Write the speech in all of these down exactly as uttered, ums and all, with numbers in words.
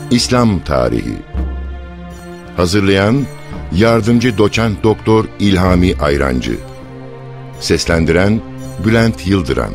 İslam Tarihi. Hazırlayan Yardımcı Doçent Doktor İlhami Ayrancı. Seslendiren Bülent Yıldıran.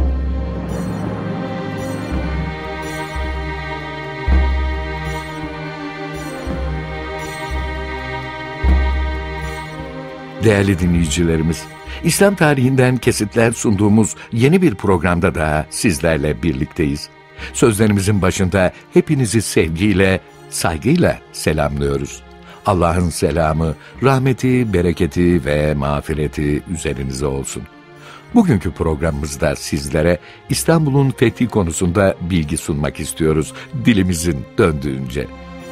Değerli dinleyicilerimiz, İslam tarihinden kesitler sunduğumuz yeni bir programda daha sizlerle birlikteyiz. Sözlerimizin başında hepinizi sevgiyle, saygıyla selamlıyoruz. Allah'ın selamı, rahmeti, bereketi ve mağfireti üzerinize olsun. Bugünkü programımızda sizlere İstanbul'un fethi konusunda bilgi sunmak istiyoruz, dilimizin döndüğünce.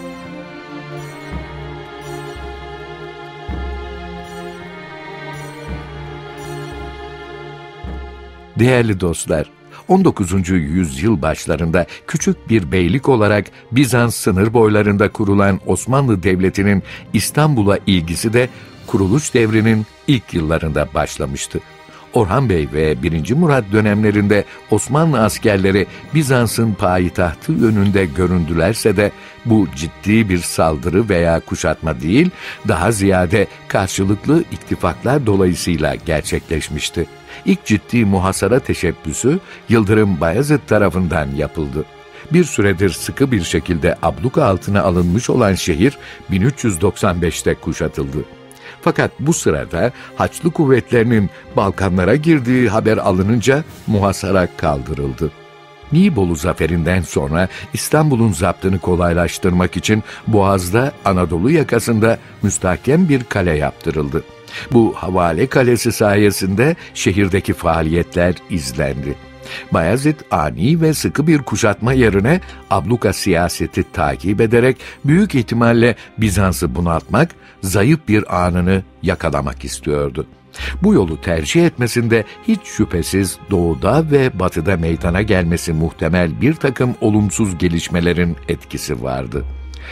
Değerli dostlar, on dokuzuncu yüzyıl başlarında küçük bir beylik olarak Bizans sınır boylarında kurulan Osmanlı Devleti'nin İstanbul'a ilgisi de kuruluş devrinin ilk yıllarında başlamıştı. Orhan Bey ve birinci. Murat dönemlerinde Osmanlı askerleri Bizans'ın payitahtı yönünde göründülerse de bu ciddi bir saldırı veya kuşatma değil, daha ziyade karşılıklı ittifaklar dolayısıyla gerçekleşmişti. İlk ciddi muhasara teşebbüsü Yıldırım Bayezid tarafından yapıldı. Bir süredir sıkı bir şekilde abluka altına alınmış olan şehir bin üç yüz doksan beşte kuşatıldı. Fakat bu sırada Haçlı kuvvetlerinin Balkanlara girdiği haber alınınca muhasara kaldırıldı. Nibolu zaferinden sonra İstanbul'un zaptını kolaylaştırmak için Boğaz'da Anadolu yakasında müstahkem bir kale yaptırıldı. Bu havale kalesi sayesinde şehirdeki faaliyetler izlendi. Bayezid ani ve sıkı bir kuşatma yerine abluka siyaseti takip ederek büyük ihtimalle Bizans'ı bunaltmak, zayıf bir anını yakalamak istiyordu. Bu yolu tercih etmesinde hiç şüphesiz doğuda ve batıda meydana gelmesi muhtemel bir takım olumsuz gelişmelerin etkisi vardı.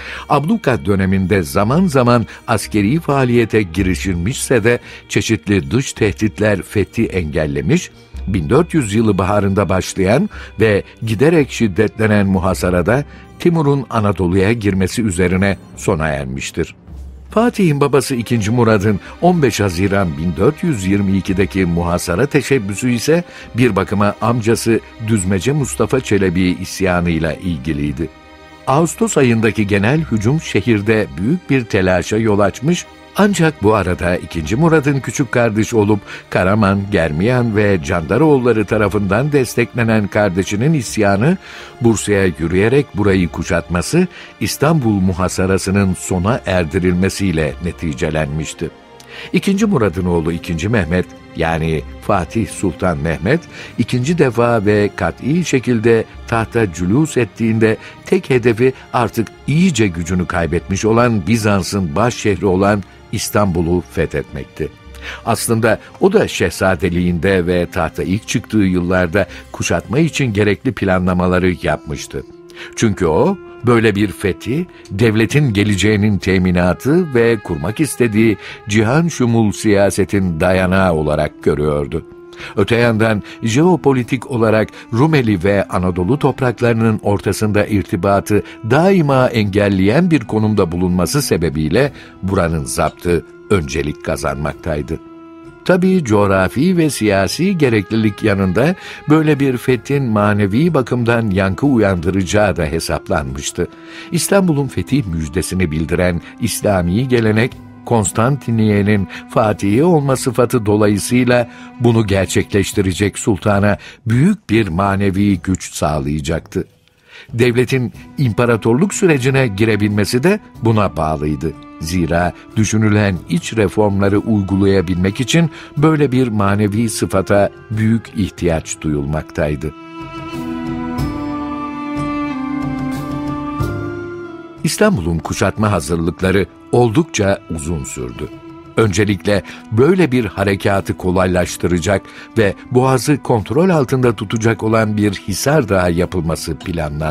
Abluka döneminde zaman zaman askeri faaliyete girişilmişse de çeşitli dış tehditler fethi engellemiş, bin dört yüz yılı baharında başlayan ve giderek şiddetlenen muhasarada Timur'un Anadolu'ya girmesi üzerine sona ermiştir. Fatih'in babası ikinci. Murad'ın on beş Haziran bin dört yüz yirmi ikideki muhasara teşebbüsü ise bir bakıma amcası Düzmece Mustafa Çelebi isyanıyla ilgiliydi. Ağustos ayındaki genel hücum şehirde büyük bir telaşa yol açmış, ancak bu arada ikinci. Murad'ın küçük kardeş olup Karaman, Germiyan ve Candaroğulları tarafından desteklenen kardeşinin isyanı, Bursa'ya yürüyerek burayı kuşatması, İstanbul muhasarasının sona erdirilmesiyle neticelenmişti. ikinci. Murad'ın oğlu ikinci. Mehmet, yani Fatih Sultan Mehmet, ikinci defa ve kat'i şekilde tahta cülûs ettiğinde tek hedefi artık iyice gücünü kaybetmiş olan Bizans'ın baş şehri olan İstanbul'u fethetmekti. Aslında o da şehzadeliğinde ve tahta ilk çıktığı yıllarda kuşatma için gerekli planlamaları yapmıştı. Çünkü o, böyle bir fethi, devletin geleceğinin teminatı ve kurmak istediği cihan şumul siyasetin dayanağı olarak görüyordu. Öte yandan jeopolitik olarak Rumeli ve Anadolu topraklarının ortasında irtibatı daima engelleyen bir konumda bulunması sebebiyle buranın zaptı öncelik kazanmaktaydı. Tabii coğrafi ve siyasi gereklilik yanında böyle bir fethin manevi bakımdan yankı uyandıracağı da hesaplanmıştı. İstanbul'un fetih müjdesini bildiren İslami gelenek, Konstantiniye'nin fatihi olma sıfatı dolayısıyla bunu gerçekleştirecek sultana büyük bir manevi güç sağlayacaktı. Devletin imparatorluk sürecine girebilmesi de buna bağlıydı. Zira düşünülen iç reformları uygulayabilmek için böyle bir manevi sıfata büyük ihtiyaç duyulmaktaydı. İstanbul'un kuşatma hazırlıkları oldukça uzun sürdü. Öncelikle böyle bir harekatı kolaylaştıracak ve Boğaz'ı kontrol altında tutacak olan bir hisar daha yapılması planlandı.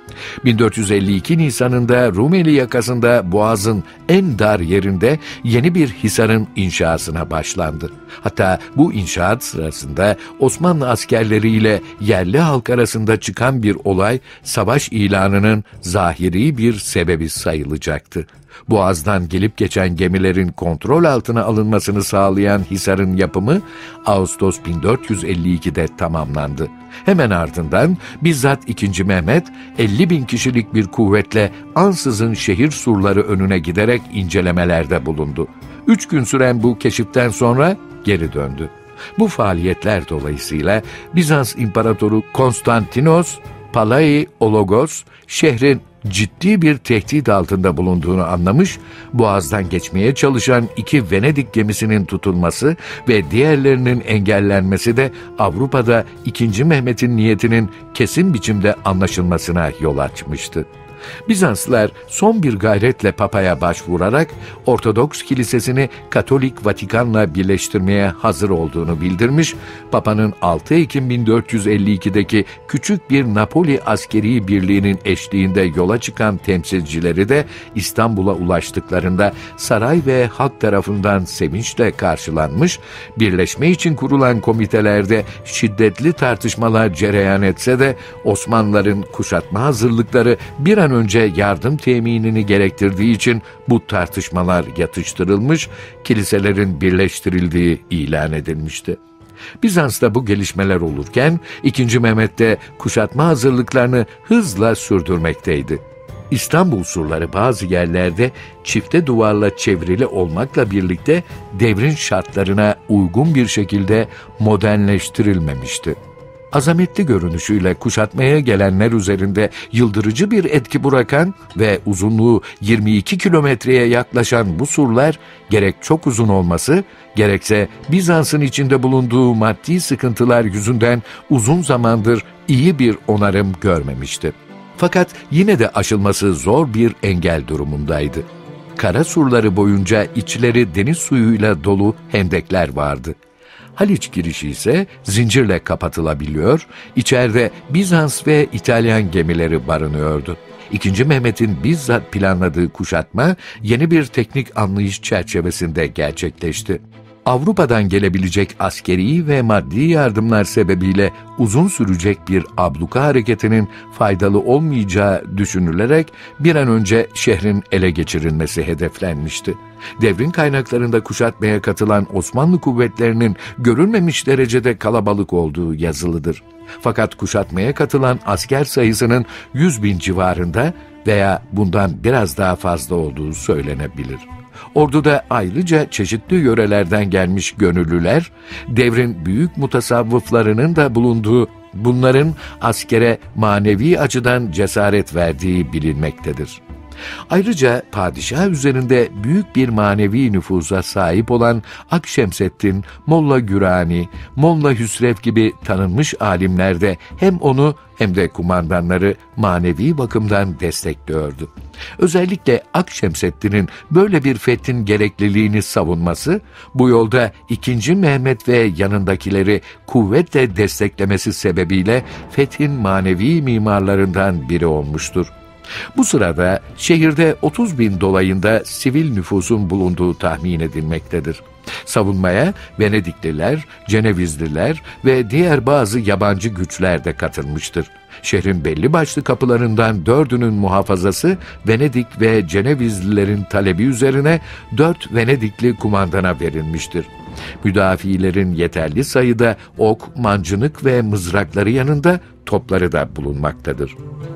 bin dört yüz elli iki Nisan'ında Rumeli yakasında Boğaz'ın en dar yerinde yeni bir hisarın inşasına başlandı. Hatta bu inşaat sırasında Osmanlı askerleriyle yerli halk arasında çıkan bir olay savaş ilanının zahiri bir sebebi sayılacaktı. Boğaz'dan gelip geçen gemilerin kontrol altına alınmasını sağlayan hisarın yapımı Ağustos bin dört yüz elli ikide tamamlandı. Hemen ardından bizzat ikinci. Mehmet elli bin kişilik bir kuvvetle ansızın şehir surları önüne giderek incelemelerde bulundu. Üç gün süren bu keşiften sonra geri döndü. Bu faaliyetler dolayısıyla Bizans İmparatoru Konstantinos Palaiologos şehrin ciddi bir tehdit altında bulunduğunu anlamış, Boğaz'dan geçmeye çalışan iki Venedik gemisinin tutulması ve diğerlerinin engellenmesi de Avrupa'da ikinci. Mehmet'in niyetinin kesin biçimde anlaşılmasına yol açmıştı. Bizanslılar son bir gayretle Papa'ya başvurarak Ortodoks Kilisesini Katolik Vatikan'la birleştirmeye hazır olduğunu bildirmiş, Papa'nın altı Ekim bin dört yüz elli ikideki küçük bir Napoli askeri birliğinin eşliğinde yola çıkan temsilcileri de İstanbul'a ulaştıklarında saray ve halk tarafından sevinçle karşılanmış, birleşme için kurulan komitelerde şiddetli tartışmalar cereyan etse de Osmanlıların kuşatma hazırlıkları bir an önce yardım teminini gerektirdiği için bu tartışmalar yatıştırılmış, kiliselerin birleştirildiği ilan edilmişti. Bizans'ta bu gelişmeler olurken ikinci. Mehmet de kuşatma hazırlıklarını hızla sürdürmekteydi. İstanbul surları bazı yerlerde çifte duvarla çevrili olmakla birlikte devrin şartlarına uygun bir şekilde modernleştirilmemişti. Azametli görünüşüyle kuşatmaya gelenler üzerinde yıldırıcı bir etki bırakan ve uzunluğu yirmi iki kilometreye yaklaşan bu surlar gerek çok uzun olması, gerekse Bizans'ın içinde bulunduğu maddi sıkıntılar yüzünden uzun zamandır iyi bir onarım görmemişti. Fakat yine de aşılması zor bir engel durumundaydı. Kara surları boyunca içleri deniz suyuyla dolu hendekler vardı. Haliç girişi ise zincirle kapatılabiliyor, içeride Bizans ve İtalyan gemileri barınıyordu. ikinci. Mehmet'in bizzat planladığı kuşatma yeni bir teknik anlayış çerçevesinde gerçekleşti. Avrupa'dan gelebilecek askeri ve maddi yardımlar sebebiyle uzun sürecek bir abluka hareketinin faydalı olmayacağı düşünülerek bir an önce şehrin ele geçirilmesi hedeflenmişti. Devrin kaynaklarında kuşatmaya katılan Osmanlı kuvvetlerinin görülmemiş derecede kalabalık olduğu yazılıdır. Fakat kuşatmaya katılan asker sayısının yüz bin civarında veya bundan biraz daha fazla olduğu söylenebilir. Orduda ayrıca çeşitli yörelerden gelmiş gönüllüler, devrin büyük mutasavvıflarının da bulunduğu, bunların askere manevi açıdan cesaret verdiği bilinmektedir. Ayrıca padişah üzerinde büyük bir manevi nüfuza sahip olan Akşemseddin, Molla Gürani, Molla Hüsrev gibi tanınmış alimler de hem onu hem de kumandanları manevi bakımdan destekliyordu. Özellikle Akşemseddin'in böyle bir fethin gerekliliğini savunması, bu yolda ikinci. Mehmet ve yanındakileri kuvvetle desteklemesi sebebiyle fethin manevi mimarlarından biri olmuştur. Bu sırada şehirde otuz bin dolayında sivil nüfusun bulunduğu tahmin edilmektedir. Savunmaya Venedikliler, Cenevizliler ve diğer bazı yabancı güçler de katılmıştır. Şehrin belli başlı kapılarından dördünün muhafazası Venedik ve Cenevizlilerin talebi üzerine dört Venedikli kumandana verilmiştir. Müdafilerin yeterli sayıda ok, mancınık ve mızrakları yanında topları da bulunmaktadır.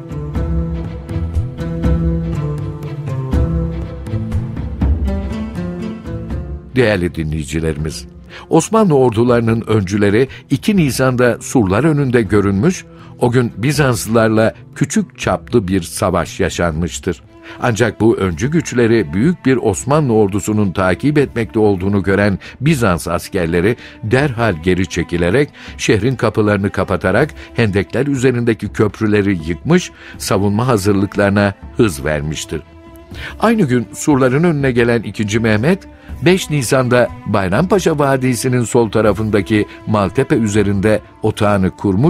Değerli dinleyicilerimiz, Osmanlı ordularının öncüleri iki Nisan'da surlar önünde görünmüş, o gün Bizanslılarla küçük çaplı bir savaş yaşanmıştır. Ancak bu öncü güçleri büyük bir Osmanlı ordusunun takip etmekte olduğunu gören Bizans askerleri derhal geri çekilerek şehrin kapılarını kapatarak hendekler üzerindeki köprüleri yıkmış, savunma hazırlıklarına hız vermiştir. Aynı gün surların önüne gelen ikinci. Mehmet, beş Nisan'da Bayrampaşa Vadisi'nin sol tarafındaki Maltepe üzerinde otağını kurmuş,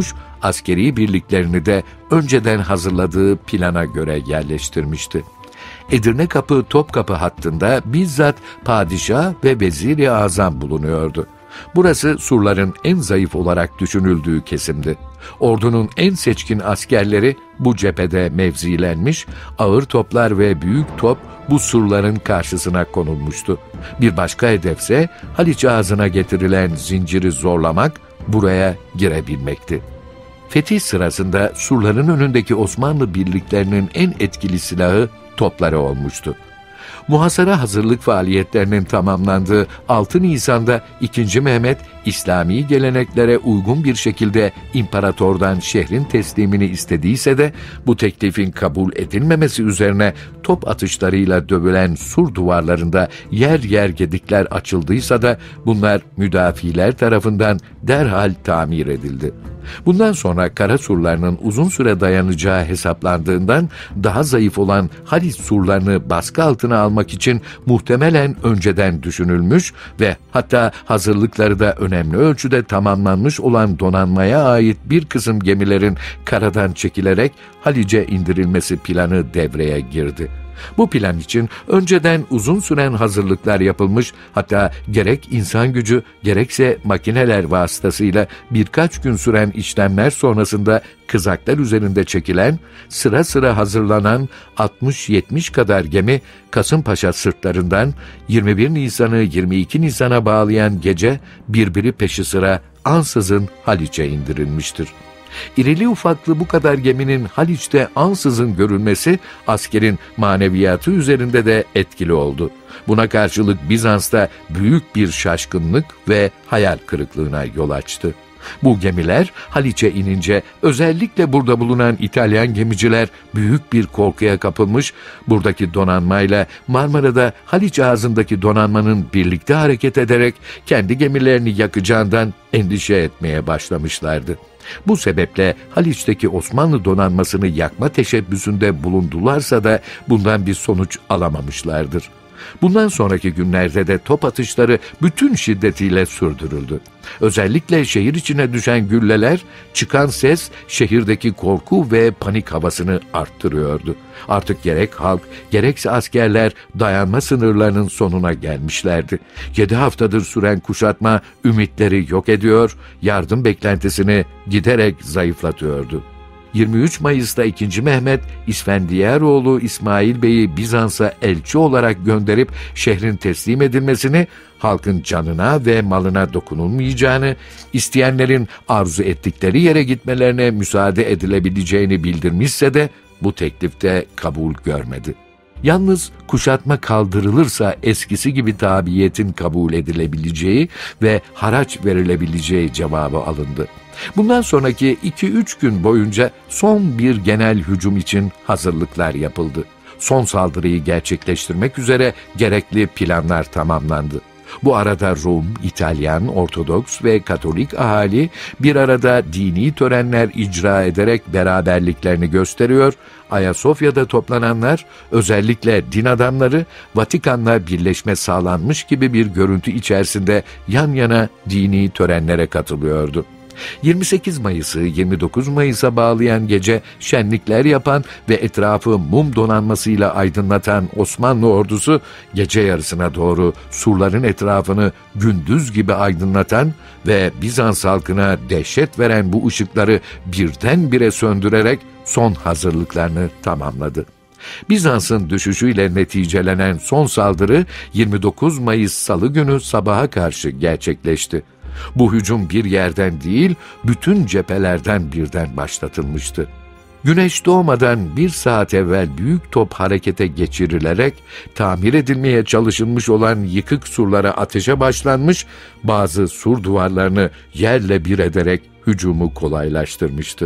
askeri birliklerini de önceden hazırladığı plana göre yerleştirmişti. Edirnekapı Topkapı hattında bizzat padişah ve vezir-i azam bulunuyordu. Burası surların en zayıf olarak düşünüldüğü kesimdi. Ordunun en seçkin askerleri bu cephede mevzilenmiş, ağır toplar ve büyük top bu surların karşısına konulmuştu. Bir başka hedefse Haliç ağzına getirilen zinciri zorlamak, buraya girebilmekti. Fetih sırasında surların önündeki Osmanlı birliklerinin en etkili silahı topları olmuştu. Muhasara hazırlık faaliyetlerinin tamamlandığı altı Nisan'da ikinci. Mehmet, İslami geleneklere uygun bir şekilde imparatordan şehrin teslimini istediyse de bu teklifin kabul edilmemesi üzerine top atışlarıyla dövülen sur duvarlarında yer yer gedikler açıldıysa da bunlar müdafiler tarafından derhal tamir edildi. Bundan sonra kara surlarının uzun süre dayanacağı hesaplandığından daha zayıf olan Haliç surlarını baskı altına almak için muhtemelen önceden düşünülmüş ve hatta hazırlıkları da önemli ölçüde tamamlanmış olan donanmaya ait bir kısım gemilerin karadan çekilerek Haliç'e indirilmesi planı devreye girdi. Bu plan için önceden uzun süren hazırlıklar yapılmış, hatta gerek insan gücü gerekse makineler vasıtasıyla birkaç gün süren işlemler sonrasında kızaklar üzerinde çekilen, sıra sıra hazırlanan altmış yetmiş kadar gemi Kasımpaşa sırtlarından yirmi bir Nisan'ı yirmi iki Nisan'a bağlayan gece birbiri peşi sıra ansızın Haliç'e indirilmiştir. İrili ufaklı bu kadar geminin Haliç'te ansızın görülmesi askerin maneviyatı üzerinde de etkili oldu. Buna karşılık Bizans'ta büyük bir şaşkınlık ve hayal kırıklığına yol açtı. Bu gemiler Haliç'e inince özellikle burada bulunan İtalyan gemiciler büyük bir korkuya kapılmış, buradaki donanmayla Marmara'da Haliç ağzındaki donanmanın birlikte hareket ederek kendi gemilerini yakacağından endişe etmeye başlamışlardı. Bu sebeple Haliç'teki Osmanlı donanmasını yakma teşebbüsünde bulundularsa da bundan bir sonuç alamamışlardır. Bundan sonraki günlerde de top atışları bütün şiddetiyle sürdürüldü. Özellikle şehir içine düşen gülleler, çıkan ses şehirdeki korku ve panik havasını arttırıyordu. Artık gerek halk, gerekse askerler dayanma sınırlarının sonuna gelmişlerdi. Yedi haftadır süren kuşatma ümitleri yok ediyor, yardım beklentisini giderek zayıflatıyordu. yirmi üç Mayıs'ta ikinci. Mehmet, İsfendiyaroğlu İsmail Bey'i Bizans'a elçi olarak gönderip şehrin teslim edilmesini, halkın canına ve malına dokunulmayacağını, isteyenlerin arzu ettikleri yere gitmelerine müsaade edilebileceğini bildirmişse de bu teklifte kabul görmedi. Yalnız kuşatma kaldırılırsa eskisi gibi tabiyetin kabul edilebileceği ve haraç verilebileceği cevabı alındı. Bundan sonraki iki üç gün boyunca son bir genel hücum için hazırlıklar yapıldı. Son saldırıyı gerçekleştirmek üzere gerekli planlar tamamlandı. Bu arada Rum, İtalyan, Ortodoks ve Katolik ahali bir arada dini törenler icra ederek beraberliklerini gösteriyor, Ayasofya'da toplananlar, özellikle din adamları, Vatikan'la birleşme sağlanmış gibi bir görüntü içerisinde yan yana dini törenlere katılıyordu. yirmi sekiz Mayıs'ı yirmi dokuz Mayıs'a bağlayan gece şenlikler yapan ve etrafı mum donanmasıyla aydınlatan Osmanlı ordusu gece yarısına doğru surların etrafını gündüz gibi aydınlatan ve Bizans halkına dehşet veren bu ışıkları birdenbire söndürerek son hazırlıklarını tamamladı. Bizans'ın düşüşüyle neticelenen son saldırı yirmi dokuz Mayıs Salı günü sabaha karşı gerçekleşti. Bu hücum bir yerden değil, bütün cephelerden birden başlatılmıştı. Güneş doğmadan bir saat evvel büyük top harekete geçirilerek tamir edilmeye çalışılmış olan yıkık surlara ateşe başlanmış, bazı sur duvarlarını yerle bir ederek hücumu kolaylaştırmıştı.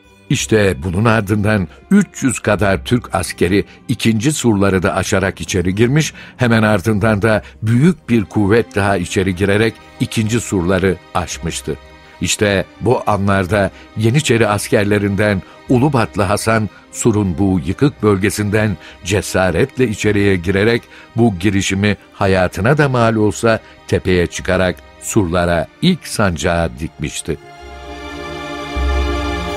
İşte bunun ardından üç yüz kadar Türk askeri ikinci surları da aşarak içeri girmiş, hemen ardından da büyük bir kuvvet daha içeri girerek ikinci surları aşmıştı. İşte bu anlarda Yeniçeri askerlerinden Ulubatlı Hasan, surun bu yıkık bölgesinden cesaretle içeriye girerek bu girişimi hayatına da mal olsa tepeye çıkarak surlara ilk sancağı dikmişti.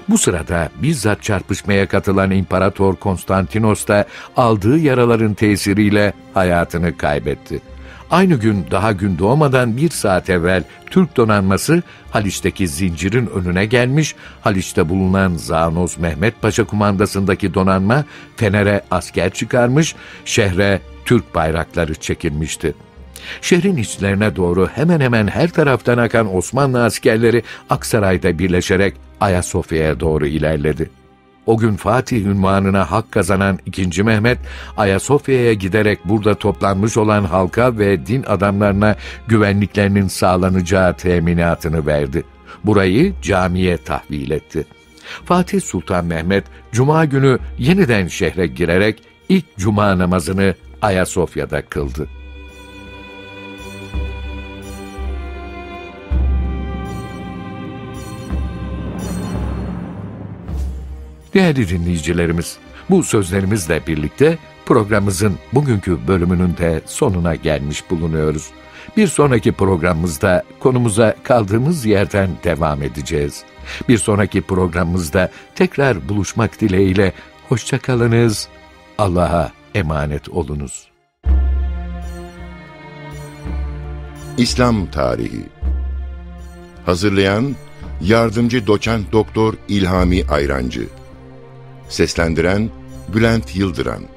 Bu sırada bizzat çarpışmaya katılan İmparator Konstantinos da aldığı yaraların tesiriyle hayatını kaybetti. Aynı gün daha gün doğmadan bir saat evvel Türk donanması Haliç'teki zincirin önüne gelmiş, Haliç'te bulunan Zanoz Mehmet Paşa kumandasındaki donanma Fener'e asker çıkarmış, şehre Türk bayrakları çekilmişti. Şehrin içlerine doğru hemen hemen her taraftan akan Osmanlı askerleri Aksaray'da birleşerek Ayasofya'ya doğru ilerledi. O gün Fatih unvanına hak kazanan ikinci. Mehmet, Ayasofya'ya giderek burada toplanmış olan halka ve din adamlarına güvenliklerinin sağlanacağı teminatını verdi. Burayı camiye tahvil etti. Fatih Sultan Mehmet, Cuma günü yeniden şehre girerek ilk Cuma namazını Ayasofya'da kıldı. Değerli dinleyicilerimiz, bu sözlerimizle birlikte programımızın bugünkü bölümünün de sonuna gelmiş bulunuyoruz. Bir sonraki programımızda konumuza kaldığımız yerden devam edeceğiz. Bir sonraki programımızda tekrar buluşmak dileğiyle hoşça kalınız, Allah'a emanet olunuz. İslam Tarihi. Hazırlayan Yardımcı Doçent Doktor İlhami Ayrancı. Seslendiren Bülent Yıldıran.